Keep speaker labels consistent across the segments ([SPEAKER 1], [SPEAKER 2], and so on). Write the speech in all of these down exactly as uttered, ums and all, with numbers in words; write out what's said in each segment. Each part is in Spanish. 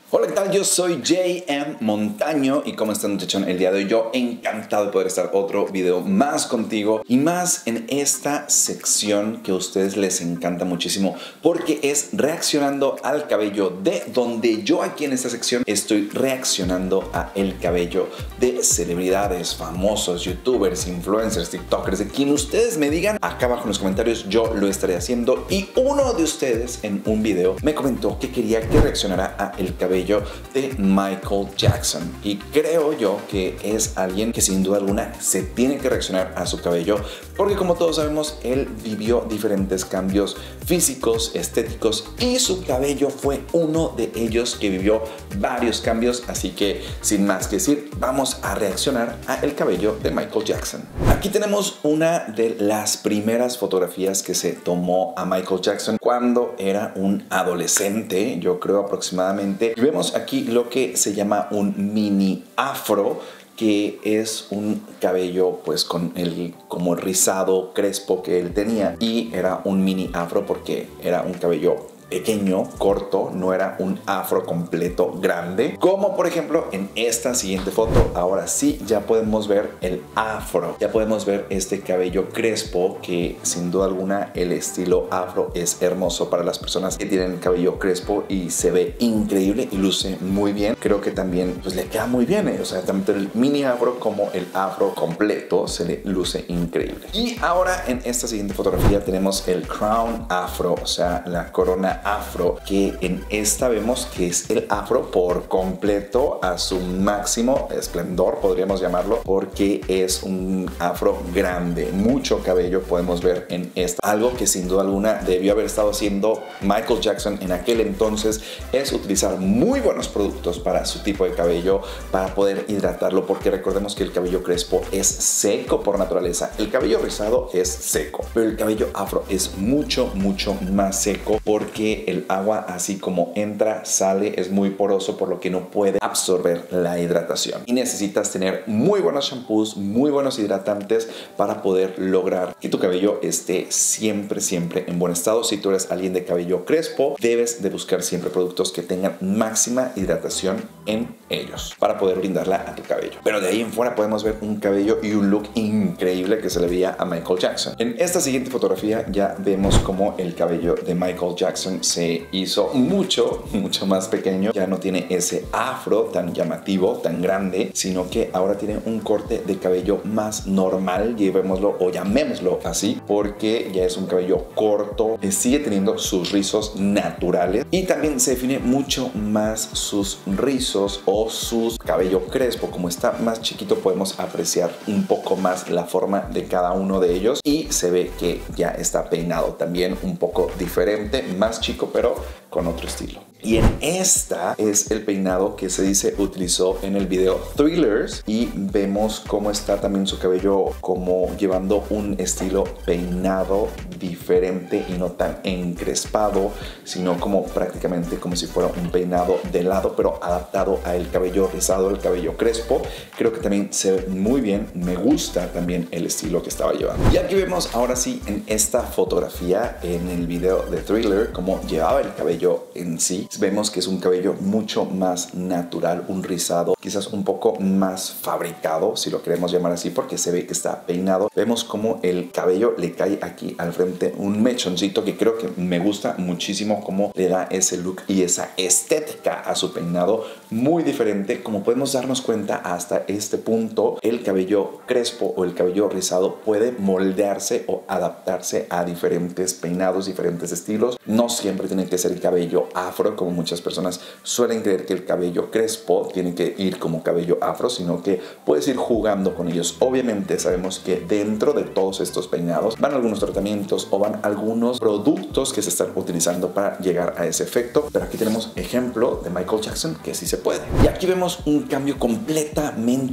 [SPEAKER 1] Hola, ¿qué tal? Yo soy J M Montaño y ¿cómo están, muchachón? El día de hoy yo encantado de poder estar otro video más contigo y más en esta sección que a ustedes les encanta muchísimo porque es reaccionando al cabello, de donde yo aquí en esta sección estoy reaccionando a el cabello de celebridades, famosos, youtubers, influencers, tiktokers, de quien ustedes me digan acá abajo en los comentarios, yo lo estaré haciendo. Y uno de ustedes en un video me comentó que quería que reaccionara a el cabello de Michael Jackson, y creo yo que es alguien que sin duda alguna se tiene que reaccionar a su cabello porque, como todos sabemos, él vivió diferentes cambios físicos, estéticos, y su cabello fue uno de ellos que vivió varios cambios. Así que sin más que decir, vamos a reaccionar a el cabello de Michael Jackson. Aquí tenemos una de las primeras fotografías que se tomó a Michael Jackson cuando era un adolescente, yo creo aproximadamente. Y vemos aquí lo que se llama un mini afro, que es un cabello pues con el como rizado crespo que él tenía, y era un mini afro porque era un cabello pequeño, corto, no era un afro completo grande, como por ejemplo en esta siguiente foto. Ahora sí ya podemos ver el afro, ya podemos ver este cabello crespo, que sin duda alguna el estilo afro es hermoso para las personas que tienen el cabello crespo y se ve increíble y luce muy bien. Creo que también pues le queda muy bien, ¿eh? O sea, tanto el mini afro como el afro completo se le luce increíble. Y ahora en esta siguiente fotografía tenemos el crown afro, o sea, la corona afro, que en esta vemos que es el afro por completo a su máximo esplendor, podríamos llamarlo, porque es un afro grande, mucho cabello podemos ver en esta. Algo que sin duda alguna debió haber estado haciendo Michael Jackson en aquel entonces es utilizar muy buenos productos para su tipo de cabello, para poder hidratarlo, porque recordemos que el cabello crespo es seco por naturaleza, el cabello rizado es seco, pero el cabello afro es mucho mucho más seco porque el agua, así como entra, sale, es muy poroso, por lo que no puede absorber la hidratación, y necesitas tener muy buenos shampoos, muy buenos hidratantes para poder lograr que tu cabello esté siempre siempre en buen estado. Si tú eres alguien de cabello crespo, debes de buscar siempre productos que tengan máxima hidratación en ellos para poder brindarla a tu cabello. Pero de ahí en fuera podemos ver un cabello y un look increíble que se le veía a Michael Jackson. En esta siguiente fotografía ya vemos como el cabello de Michael Jackson se hizo mucho, mucho más pequeño. Ya no tiene ese afro tan llamativo, tan grande, sino que ahora tiene un corte de cabello más normal, llevémoslo o llamémoslo así, porque ya es un cabello corto, sigue teniendo sus rizos naturales y también se define mucho más sus rizos o su cabello crespo. Como está más chiquito, podemos apreciar un poco más la forma de cada uno de ellos, y se ve que ya está peinado también un poco diferente, más chico pero con otro estilo. Y en esta es el peinado que se dice utilizó en el video Thrillers, y vemos cómo está también su cabello como llevando un estilo peinado diferente y no tan encrespado, sino como prácticamente como si fuera un peinado de lado, pero adaptado al cabello rizado, el cabello crespo. Creo que también se ve muy bien, me gusta también el estilo que estaba llevando. Y aquí vemos ahora sí en esta fotografía, en el video de Thriller, cómo llevaba el cabello en sí. Vemos que es un cabello mucho más natural, un rizado quizás un poco más fabricado, si lo queremos llamar así, porque se ve que está peinado. Vemos como el cabello le cae aquí al frente un mechoncito que creo que me gusta muchísimo, cómo le da ese look y esa estética a su peinado muy diferente. Como podemos darnos cuenta, hasta este punto el cabello crespo o el cabello rizado puede moldearse o adaptarse a diferentes peinados, diferentes estilos. No siempre tiene que ser el cabello afro, como muchas personas suelen creer que el cabello crespo tiene que ir como cabello afro, sino que puedes ir jugando con ellos. Obviamente sabemos que dentro de todos estos peinados van algunos tratamientos o van algunos productos que se están utilizando para llegar a ese efecto, pero aquí tenemos ejemplo de Michael Jackson que sí se puede. Y aquí vemos un cambio completamente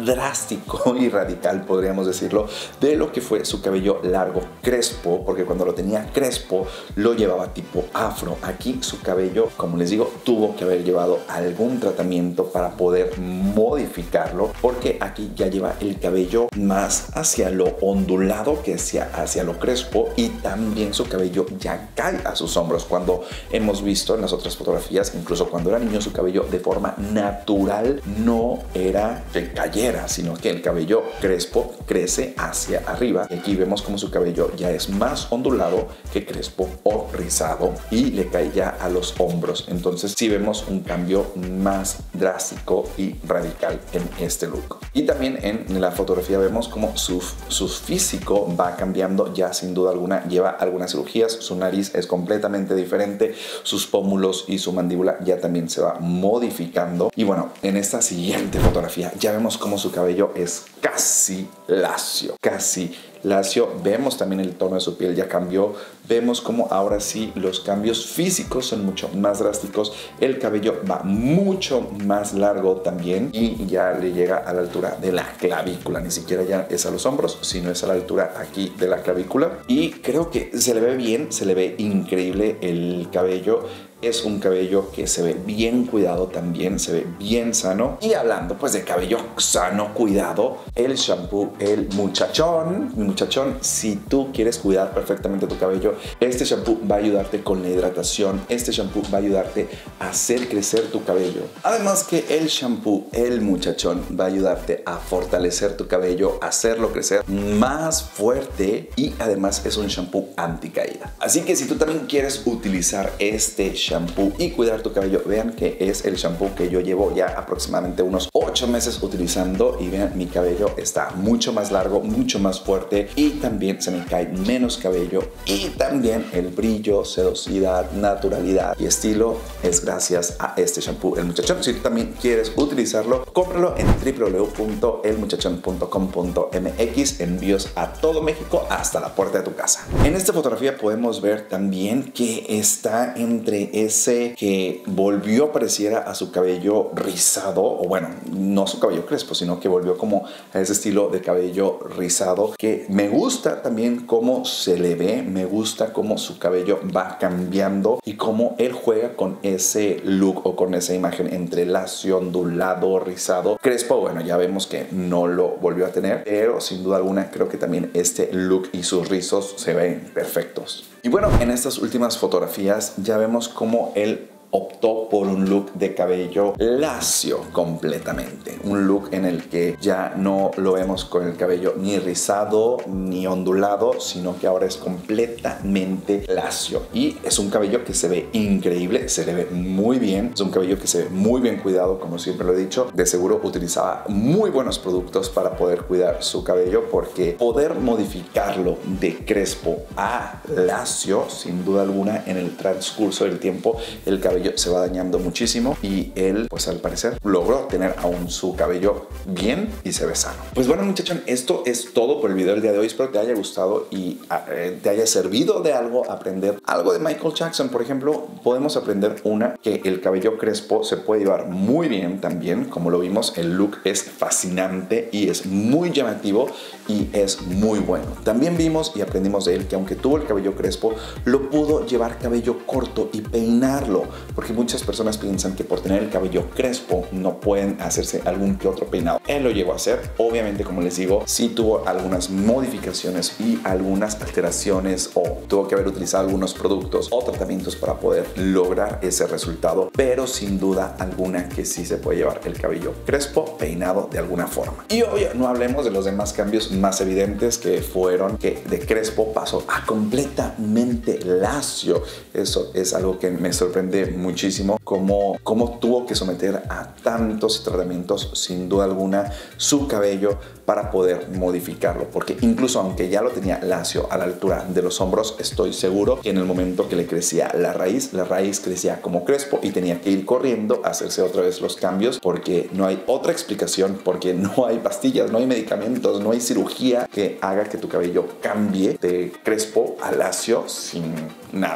[SPEAKER 1] drástico y radical, podríamos decirlo, de lo que fue su cabello largo crespo, porque cuando lo tenía crespo lo llevaba tipo afro. Aquí su cabello, como les digo, tuvo que haber llevado algún tratamiento para poder modificarlo, porque aquí ya lleva el cabello más hacia lo ondulado que hacia, hacia lo crespo, y también su cabello ya cae a sus hombros, cuando hemos visto en las otras fotografías, incluso cuando era niño, su cabello de forma natural no era que cayera, sino que el cabello crespo crece hacia arriba. Y aquí vemos como su cabello ya es más ondulado que crespo o rizado, y le cae ya a los hombros. Entonces sí vemos un cambio más drástico y radical en este look. Y también en la fotografía vemos como su, su físico va cambiando ya, sin duda alguna. Lleva algunas cirugías, su nariz es completamente diferente, sus pómulos y su mandíbula ya también se va modificando. Y bueno, en esta siguiente fotografía ya vemos como su cabello es casi lacio, casi lacio. Vemos también el tono de su piel ya cambió. Vemos como ahora sí los cambios físicos son mucho más drásticos. El cabello va mucho más largo también, y ya le llega a la altura de la clavícula. Ni siquiera ya es a los hombros, sino es a la altura aquí de la clavícula. Y creo que se le ve bien, se le ve increíble el cabello. Es un cabello que se ve bien cuidado también, se ve bien sano. Y hablando pues de cabello sano, cuidado, el shampoo El Muchachón. Mi muchachón, si tú quieres cuidar perfectamente tu cabello, este shampoo va a ayudarte con la hidratación. Este shampoo va a ayudarte a hacer crecer tu cabello. Además que el shampoo El Muchachón va a ayudarte a fortalecer tu cabello, a hacerlo crecer más fuerte, y además es un shampoo anticaída. Así que si tú también quieres utilizar este shampoo shampoo y cuidar tu cabello, vean que es el shampoo que yo llevo ya aproximadamente unos ocho meses utilizando, y vean, mi cabello está mucho más largo, mucho más fuerte, y también se me cae menos cabello, y también el brillo, sedosidad, naturalidad y estilo es gracias a este shampoo El Muchachón. Si tú también quieres utilizarlo, cómpralo en w w w punto el muchachón punto com punto m x, envíos a todo México hasta la puerta de tu casa. En esta fotografía podemos ver también que está entre ese que volvió pareciera a su cabello rizado, o bueno, no su cabello crespo, sino que volvió como a ese estilo de cabello rizado, que me gusta también cómo se le ve, me gusta cómo su cabello va cambiando y cómo él juega con ese look o con esa imagen entre lacio, ondulado, rizado, crespo. Bueno, ya vemos que no lo volvió a tener, pero sin duda alguna creo que también este look y sus rizos se ven perfectos. Y bueno, en estas últimas fotografías ya vemos cómo él optó por un look de cabello lacio completamente. Un look en el que ya no lo vemos con el cabello ni rizado ni ondulado, sino que ahora es completamente lacio. Y es un cabello que se ve increíble, se le ve muy bien. Es un cabello que se ve muy bien cuidado, como siempre lo he dicho. De seguro utilizaba muy buenos productos para poder cuidar su cabello, porque poder modificarlo de crespo a lacio, sin duda alguna, en el transcurso del tiempo, el cabello se va dañando muchísimo, y él pues al parecer logró tener aún su cabello bien y se ve sano. Pues bueno, muchachos, esto es todo por el video del día de hoy. Espero que te haya gustado y eh, te haya servido de algo aprender algo de Michael Jackson. Por ejemplo, podemos aprender una, que el cabello crespo se puede llevar muy bien también. Como lo vimos, el look es fascinante y es muy llamativo y es muy bueno. También vimos y aprendimos de él que aunque tuvo el cabello crespo, lo pudo llevar cabello corto y peinarlo, porque muchas personas piensan que por tener el cabello crespo no pueden hacerse algún que otro peinado. Él lo llegó a hacer. Obviamente, como les digo, sí tuvo algunas modificaciones y algunas alteraciones, o tuvo que haber utilizado algunos productos o tratamientos para poder lograr ese resultado, pero sin duda alguna que sí se puede llevar el cabello crespo peinado de alguna forma. Y obvio, no hablemos de los demás cambios más evidentes, que fueron que de crespo pasó a completamente lacio. Eso es algo que me sorprende muchísimo, cómo, cómo tuvo que someter a tantos tratamientos, sin duda alguna, su cabello para poder modificarlo, porque incluso aunque ya lo tenía lacio a la altura de los hombros, estoy seguro que en el momento que le crecía la raíz, la raíz crecía como crespo y tenía que ir corriendo a hacerse otra vez los cambios, porque no hay otra explicación, porque no hay pastillas, no hay medicamentos, no hay cirugía que haga que tu cabello cambie de crespo a lacio sin nada.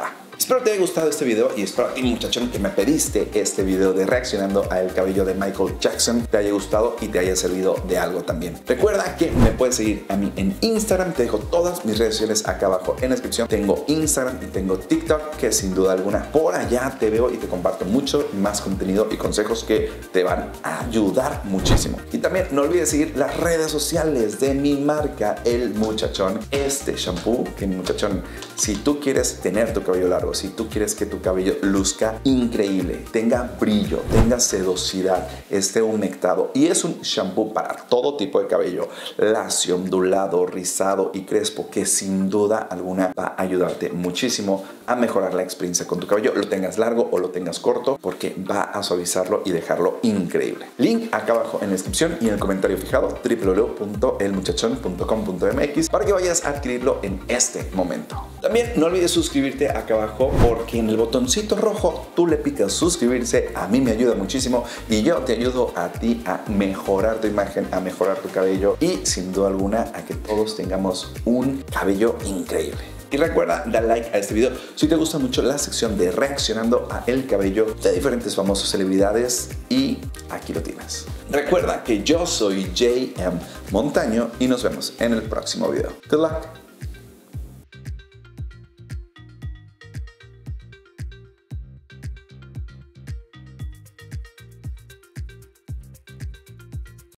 [SPEAKER 1] Espero te haya gustado este video y espero a ti, muchachón, que me pediste este video de reaccionando al cabello de Michael Jackson te haya gustado y te haya servido de algo también. Recuerda que me puedes seguir a mí en Instagram, te dejo todas mis redes sociales acá abajo en la descripción. Tengo Instagram y tengo TikTok, que sin duda alguna por allá te veo y te comparto mucho más contenido y consejos que te van a ayudar muchísimo. Y también no olvides seguir las redes sociales de mi marca, El Muchachón. Este shampoo, que muchachón, si tú quieres tener tu cabello largo, si tú quieres que tu cabello luzca increíble, tenga brillo, tenga sedosidad, esté humectado, y es un shampoo para todo tipo de cabello, lacio, ondulado, rizado y crespo, que sin duda alguna va a ayudarte muchísimo a mejorar la experiencia con tu cabello, lo tengas largo o lo tengas corto, porque va a suavizarlo y dejarlo increíble. Link acá abajo en la descripción y en el comentario fijado, w w w punto el muchachón punto com punto m x, para que vayas a adquirirlo en este momento. También no olvides suscribirte acá abajo, porque en el botoncito rojo tú le picas suscribirse, a mí me ayuda muchísimo y yo te ayudo a ti a mejorar tu imagen, a mejorar tu cabello y sin duda alguna a que todos tengamos un cabello increíble. Y recuerda, da like a este video si te gusta mucho la sección de reaccionando a el cabello de diferentes famosos celebridades, y aquí lo tienes. Recuerda que yo soy J M Montaño y nos vemos en el próximo video. Good luck.